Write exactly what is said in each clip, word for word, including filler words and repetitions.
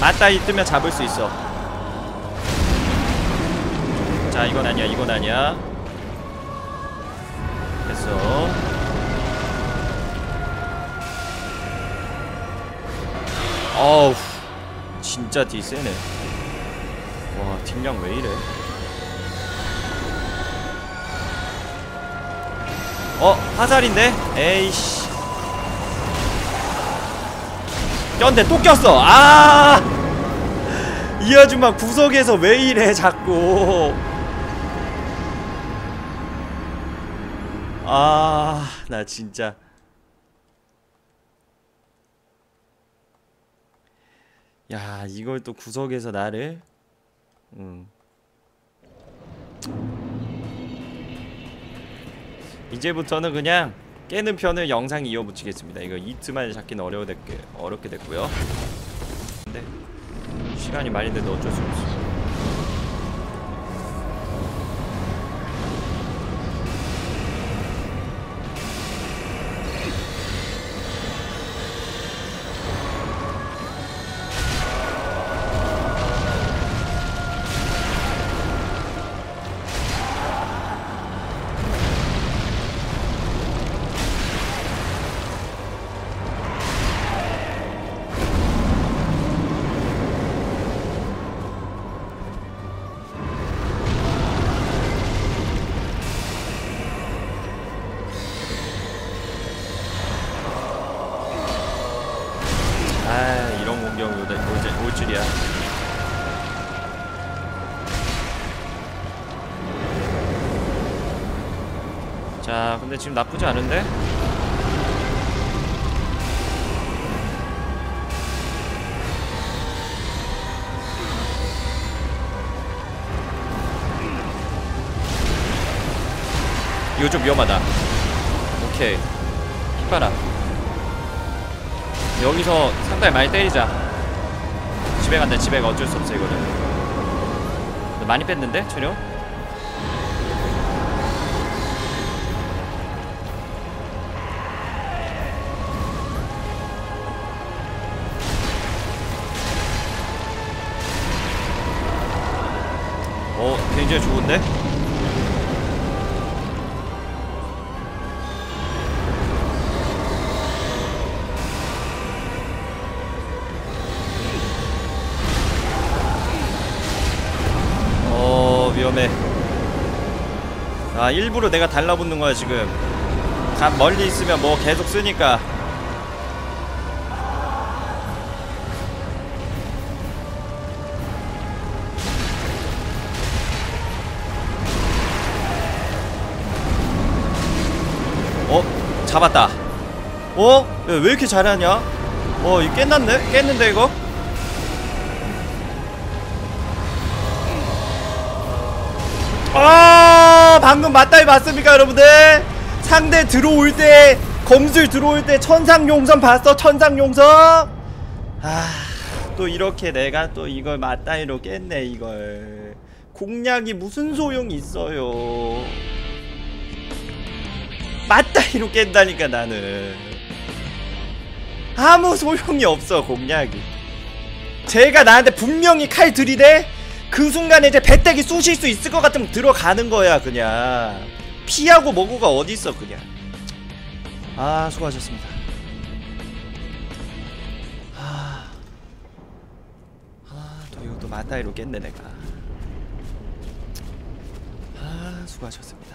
맞다이 뜨면 잡을 수 있어. 자, 이건 아니야, 이건 아니야. 됐어. 어우, 진짜 딜 세네. 와, 딜량 왜 이래? 어, 화살인데? 에이씨. 꼈는데 또 꼈어. 아, 이 아줌마 구석에서 왜 이래 자꾸. 아, 나 진짜. 야, 이걸 또 구석에서 나를. 음. 이제부터는 그냥 깨는 편을 영상 이어붙이겠습니다. 이거 이트만 잡기는 어려워 됐게, 어렵게 됐고요. 근데 시간이 많이 돼도 어쩔 수 없어. 올 줄이야. 자, 근데 지금 나쁘지 않은데? 이거 좀 위험하다. 오케이, hit봐라. 여기서 상당히 많이 때리자. 집에 간다. 집에 가. 어쩔 수 없어 이거는. 많이 뺐는데 체력? 어, 굉장히 좋은데? 위험해. 아, 일부러 내가 달라붙는 거야 지금. 다 멀리 있으면 뭐 계속 쓰니까. 어? 잡았다. 어? 왜 이렇게 잘하냐? 어, 이거 깼났네? 깼는데 이거? 아, 방금 맞다이 봤습니까 여러분들? 상대 들어올 때, 검술 들어올 때 천상용선 봤어? 천상용선? 아, 또 이렇게 내가 또 이걸 맞다이로 깼네. 이걸 공략이 무슨 소용이 있어요. 맞다이로 깬다니까. 나는 아무 소용이 없어 공략이. 제가 나한테 분명히 칼 들이대? 그 순간에 이제 배때기 쑤실 수 있을 것 같으면 들어가는 거야. 그냥 피하고 뭐고가 어딨어 그냥. 아, 수고하셨습니다. 아, 아, 또 이것도 맞다이로 깼네 내가. 아, 수고하셨습니다.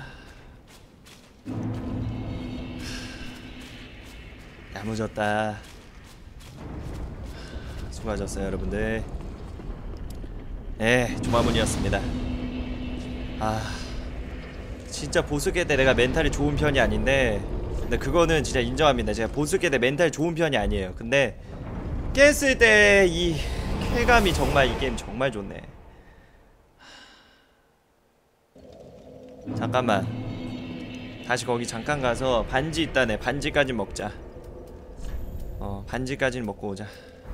야무졌다. 수고하셨어요 여러분들. 예, 조마문이었습니다. 아, 진짜 보스계 때 내가 멘탈이 좋은 편이 아닌데, 근데 그거는 진짜 인정합니다. 제가 보스계 때 멘탈 좋은 편이 아니에요. 근데 깼을 때 이 쾌감이 정말, 이 게임 정말 좋네. 잠깐만, 다시 거기 잠깐 가서 반지 있다네. 반지까지 먹자. 어, 반지까지는 먹고 오자.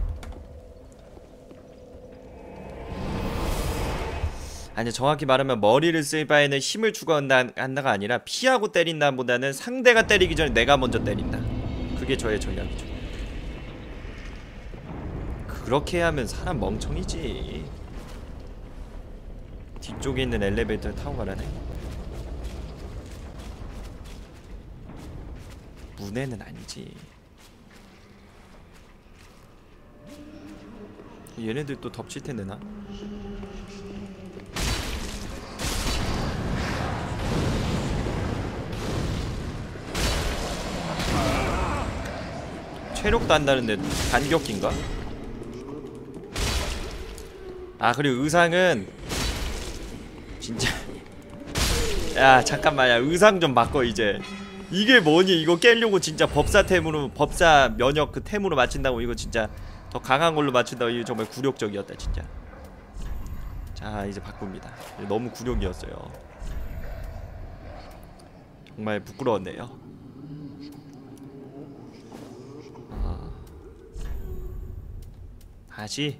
아니, 정확히 말하면 머리를 쓸 바에는 힘을 추구한다가 아니라 피하고 때린다 보다는 상대가 때리기 전에 내가 먼저 때린다. 그게 저의 전략이죠. 그렇게 하면 사람 멍청이지. 뒤쪽에 있는 엘리베이터를 타고 가라네. 문에는 아니지. 얘네들 또 덮칠 텐데 나. 체력도 한다는데 반격기인가? 아 그리고 의상은 진짜 야 잠깐만 야 의상 좀 바꿔 이제. 이게 뭐니 이거 깰려고 진짜 법사템으로 법사 면역 그 템으로 맞춘다고 이거 진짜 더 강한 걸로 맞춘다고 이거 정말 굴욕적이었다 진짜. 자 이제 바꿉니다. 너무 굴욕이었어요. 정말 부끄러웠네요. 아, 다시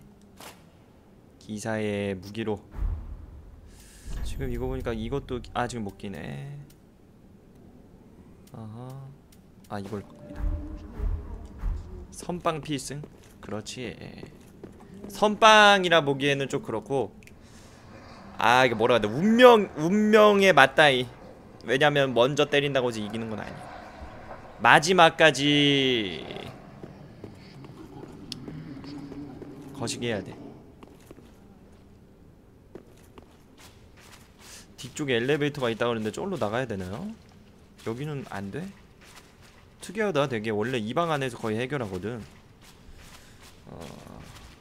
기사의 무기로. 지금 이거 보니까 이것도 아 지금 못 끼네. 아하. 아 이걸 바꿉니다. 선빵 필승? 그렇지. 선빵이라 보기에는 좀 그렇고. 아 이게 뭐라 해야 돼. 운명 운명에 맞다이. 왜냐면 먼저 때린다고 해서 이기는 건 아니야. 마지막까지 거시기 해야 돼. 뒤쪽에 엘리베이터가 있다 그러는데 저기로 나가야 되나요? 여기는 안 돼? 특이하다 되게. 원래 이 방 안에서 거의 해결하거든. 어...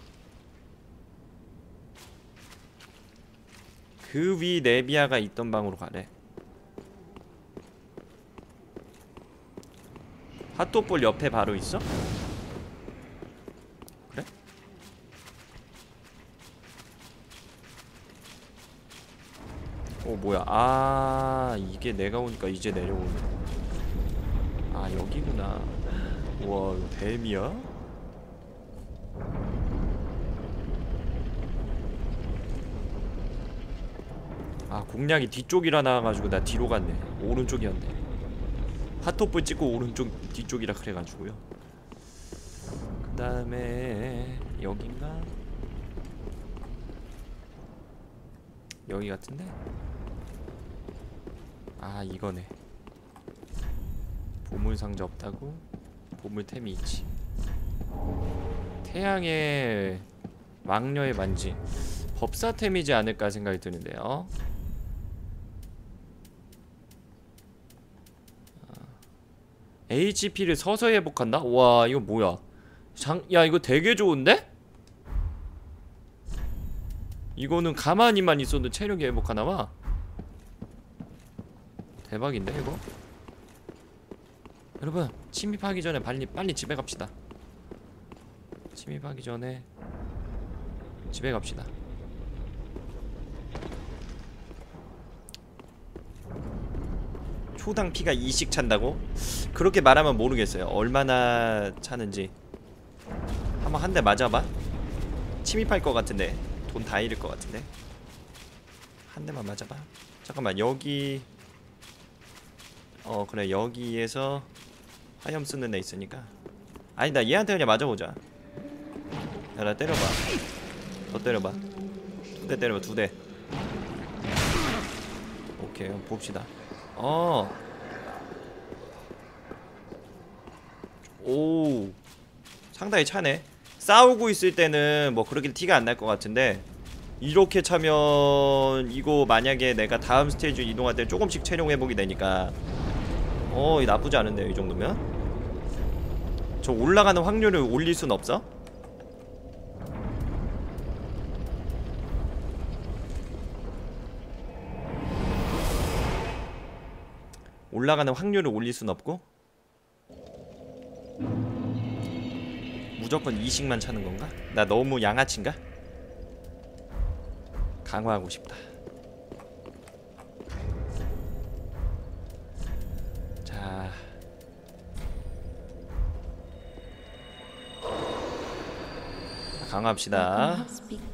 그 위 네비아가 있던 방으로 가래. 핫도볼 옆에 바로 있어? 그래? 어 뭐야. 아 이게 내가 오니까 이제 내려오네. 아 여기구나. 우와 이거 뱀이야? 아 공략이 뒤쪽이라 나와가지고 나 뒤로 갔네. 오른쪽이었네. 핫토플 찍고 오른쪽 뒤쪽이라 그래가지고요. 그 다음에 여긴가? 여기 같은데? 아 이거네. 보물상자 없다고? 보물템이 있지. 태양의 왕녀의 반지. 법사템이지 않을까 생각이 드는데요. 에이치피를 서서히 회복한다? 와 이거 뭐야. 장... 야 이거 되게 좋은데? 이거는 가만히만 있어도 체력이 회복하나봐. 대박인데 이거? 여러분 침입하기 전에 빨리 빨리 집에 갑시다. 침입하기 전에 집에 갑시다. 초당 피가 이씩 찬다고? 그렇게 말하면 모르겠어요. 얼마나 차는지. 한번 한 대 맞아봐. 침입할 것 같은데 돈 다 잃을 것 같은데. 한 대만 맞아봐. 잠깐만 여기 어 그래 여기에서 화염 쓰는 애 있으니까. 아니다 얘한테 그냥 맞아보자. 야 나 때려봐. 더 때려봐. 두 대 때려봐 두 대. 오케이 봅시다. 어. 오. 상당히 차네. 싸우고 있을 때는 뭐 그렇게 티가 안 날 것 같은데 이렇게 차면 이거 만약에 내가 다음 스테이지 이동할 때 조금씩 체력 회복이 되니까 어 나쁘지 않은데요 이 정도면. 저 올라가는 확률을 올릴 순 없어? 올라가는 확률을 올릴 순 없고 무조건 이씩만 차는 건가? 나 너무 양아치인가? 강화하고 싶다. 자 강화합시다.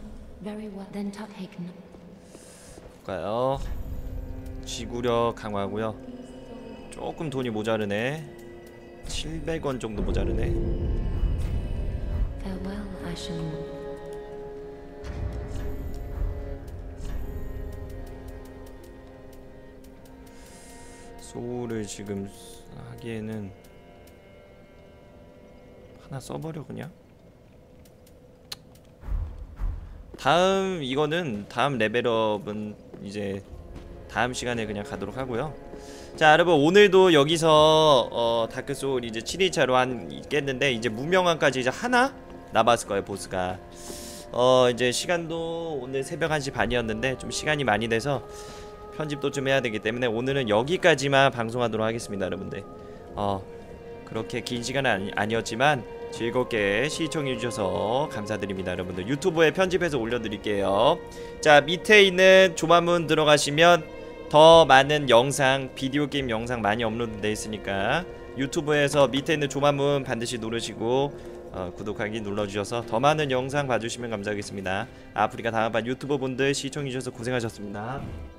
볼까요? 지구력 강화하고요. 조금 돈이 모자르네. 칠백 원 정도 모자르네. passion. 소울을 지금 하기에는 하나 써버려 그냥. 다음 이거는 다음 레벨업은 이제 다음 시간에 그냥 가도록 하고요. 자 여러분 오늘도 여기서 어, 다크소울 이제 칠 일차로 한 있겠는데 이제 무명함까지 이제 하나 남았을 거예요 보스가. 어 이제 시간도 오늘 새벽 한 시 반이었는데 좀 시간이 많이 돼서 편집도 좀 해야 되기 때문에 오늘은 여기까지만 방송하도록 하겠습니다 여러분들. 어 그렇게 긴 시간은 아니, 아니었지만 즐겁게 시청해주셔서 감사드립니다 여러분들. 유튜브에 편집해서 올려드릴게요. 자 밑에 있는 조마문 들어가시면 더 많은 영상 비디오 게임 영상 많이 업로드 돼 있으니까 유튜브에서 밑에 있는 조마문 반드시 누르시고 어, 구독하기 눌러주셔서 더 많은 영상 봐주시면 감사하겠습니다. 아프리카 다음판 유튜버 분들 시청해주셔서 고생하셨습니다.